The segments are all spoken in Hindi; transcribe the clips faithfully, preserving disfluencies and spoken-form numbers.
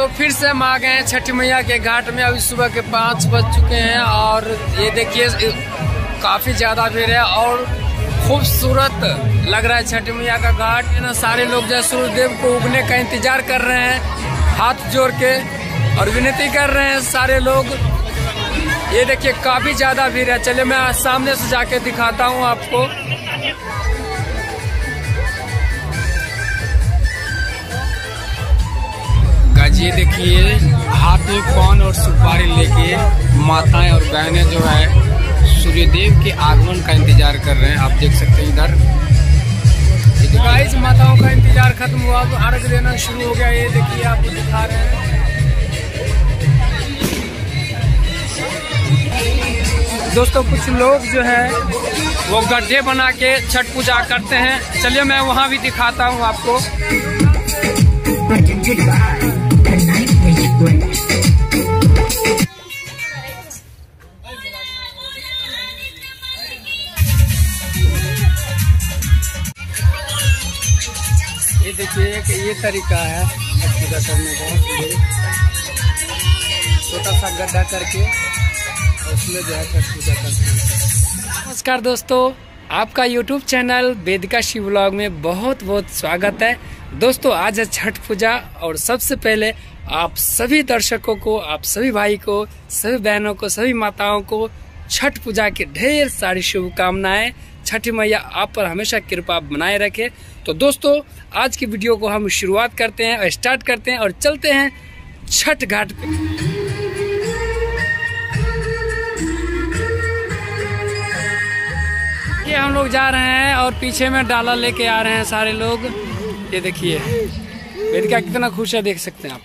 दोस्तों फिर से हम आ गए हैं छठी मैया के घाट में। अभी सुबह के पाँच बज चुके हैं और ये देखिए काफी ज्यादा भीड़ है और खूबसूरत लग रहा है छठी मैया का घाट। है ना, सारे लोग जो सूर्यदेव को उगने का इंतजार कर रहे हैं हाथ जोड़ के और विनती कर रहे हैं सारे लोग। ये देखिए काफी ज्यादा भीड़ है। चलिए मैं सामने से जाके दिखाता हूँ आपको। ये देखिए हाथ में पान और सुपारी लेके माताएं और बहनें जो है सूर्यदेव के आगमन का इंतजार कर रहे हैं। आप देख सकते हैं इधर गाइस माताओं का इंतजार खत्म हुआ, अब अर्घ देना शुरू हो गया। ये देखिए आपको दिखा रहे हैं। दोस्तों कुछ लोग जो है वो गड्ढे बना के छठ पूजा करते हैं। चलिए मैं वहाँ भी दिखाता हूँ आपको। ये देखिए कि ये तरीका है छठ पूजा करने का। छोटा सा गड्ढा करके उसमें जो है छठ पूजा करते हैं। नमस्कार दोस्तों, आपका YouTube channel Vedika Shiv vlog में बहुत बहुत स्वागत है। दोस्तों आज है छठ पूजा और सबसे पहले आप सभी दर्शकों को, आप सभी भाई को, सभी बहनों को, सभी माताओं को छठ पूजा की ढेर सारी शुभकामनाएं। छठी मैया आप पर हमेशा कृपा बनाए रखे। तो दोस्तों आज की वीडियो को हम शुरुआत करते हैं और स्टार्ट करते हैं और चलते हैं छठ घाट पे। ये हम लोग जा रहे हैं और पीछे में डाला लेके आ रहे हैं सारे लोग। ये देखिए वेदिका कितना खुश है, देख सकते हैं आप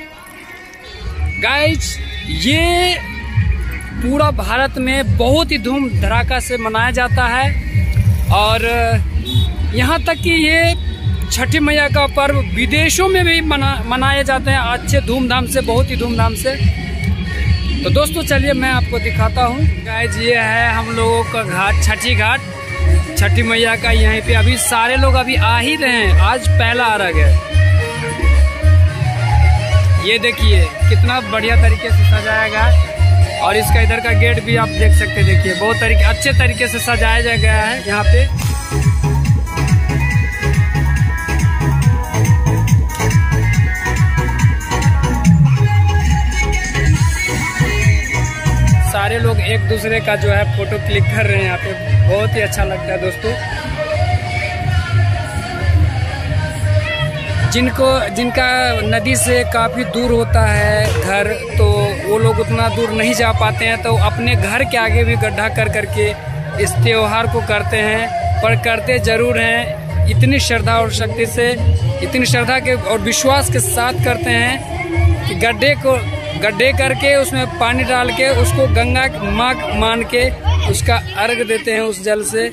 गाइस। ये पूरा भारत में बहुत ही धूम धड़ाका से मनाया जाता है और यहाँ तक कि ये छठी मैया का पर्व विदेशों में भी मना मनाए जाते हैं अच्छे धूमधाम से, बहुत ही धूमधाम से। तो दोस्तों चलिए मैं आपको दिखाता हूँ। गाइस ये है हम लोगों का घाट, छठी घाट छठी मैया का। यहीं पे अभी सारे लोग अभी आ ही रहे हैं, आज पहला अर्घ है। ये देखिए कितना बढ़िया तरीके से सजाया गया और इसका इधर का गेट भी आप देख सकते हैं। देखिए बहुत तरीके अच्छे तरीके से सजाया गया है यहाँ पे। सारे लोग एक दूसरे का जो है फोटो क्लिक कर रहे हैं यहाँ पे, बहुत ही अच्छा लगता है दोस्तों। जिनको जिनका नदी से काफ़ी दूर होता है घर, तो वो लोग उतना दूर नहीं जा पाते हैं, तो अपने घर के आगे भी गड्ढा कर करके इस त्योहार को करते हैं। पर करते ज़रूर हैं इतनी श्रद्धा और शक्ति से, इतनी श्रद्धा के और विश्वास के साथ करते हैं कि गड्ढे को गड्ढे करके उसमें पानी डाल के उसको गंगा माँ मान के उसका अर्घ देते हैं उस जल से।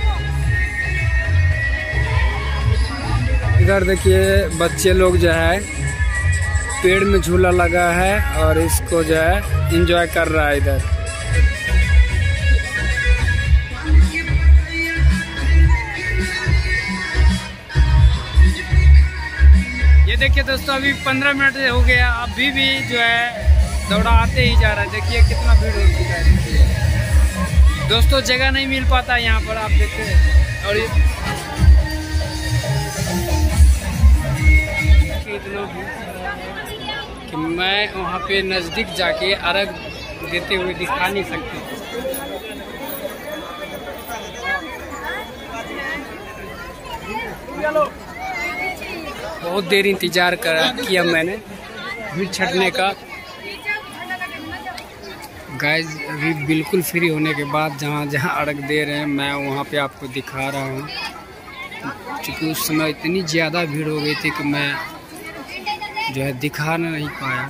इधर देखिए बच्चे लोग जो है पेड़ में झूला लगा है और इसको जो है एंजॉय कर रहा है इधर। ये देखिए दोस्तों अभी पंद्रह मिनट हो गया, अभी भी जो है दौड़ा आते ही जा रहा है। देखिए कितना भीड़ हो चुका है दोस्तों, जगह नहीं मिल पाता यहाँ पर, आप देखते हैं। और इतना कि मैं वहाँ पे नज़दीक जाके अर्घ देते हुए दिखा नहीं सकती। बहुत देर इंतजार करा किया मैंने भीड़ छटने का। गाइस अभी बिल्कुल फ्री होने के बाद जहाँ जहाँ अर्घ दे रहे हैं मैं वहाँ पे आपको दिखा रहा हूँ। क्योंकि उस समय इतनी ज़्यादा भीड़ हो गई थी कि मैं जो है दिखा नहीं पाया।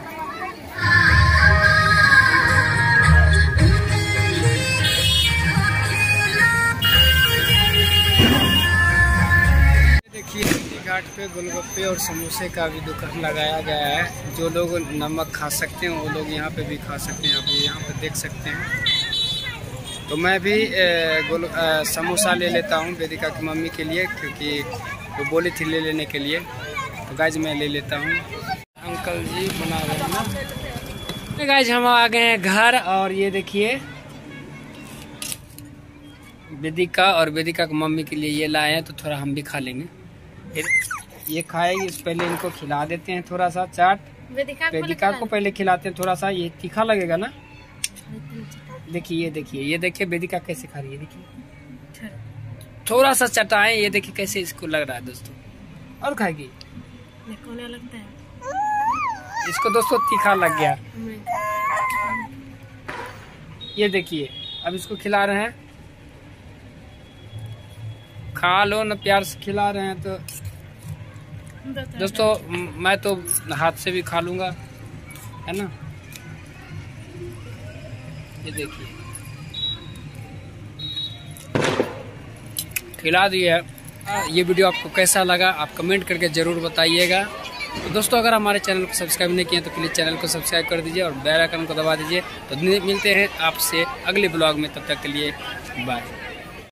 देखिए घाट पे गोलगप्पे और समोसे का भी दुकान लगाया गया है। जो लोग नमक खा सकते हैं वो लोग यहाँ पे भी खा सकते हैं। आप यहाँ पे देख सकते हैं। तो मैं भी गोल समोसा ले लेता हूँ वेदिका की मम्मी के लिए, क्योंकि वो बोली थी ले लेने के लिए। तो गाइस मैं ले लेता हूँ। अंकल जी बना रहे हैं ना। गाइस हम आ गए हैं घर और ये देखिए वेदिका और वेदिका की मम्मी के लिए ये लाए हैं, तो थोड़ा हम भी खा लेंगे। ये खाएगी, इस पहले इनको खिला देते हैं थोड़ा सा चाट। वेदिका को पहले खिलाते हैं थोड़ा सा, ये तीखा लगेगा ना। देखिए ये देखिए ये देखिए वेदिका कैसे खा रही है, देखिए थोड़ा सा चटाएं। ये देखिए कैसे इसको लग रहा है दोस्तों, और खाएगी। लगता है इसको दोस्तों तीखा लग गया। ये देखिए अब इसको खिला रहे हैं, खा लो ना, प्यार से खिला रहे हैं। तो दोस्तों मैं तो हाथ से भी खा लूंगा, है ना। ये देखिए खिला दिया। ये वीडियो आपको कैसा लगा आप कमेंट करके जरूर बताइएगा। तो दोस्तों अगर हमारे चैनल को सब्सक्राइब नहीं किए तो प्लीज़ चैनल को सब्सक्राइब कर दीजिए और बेल आइकन को दबा दीजिए। तो मिलते हैं आपसे अगले ब्लॉग में, तब तक के लिए बाय।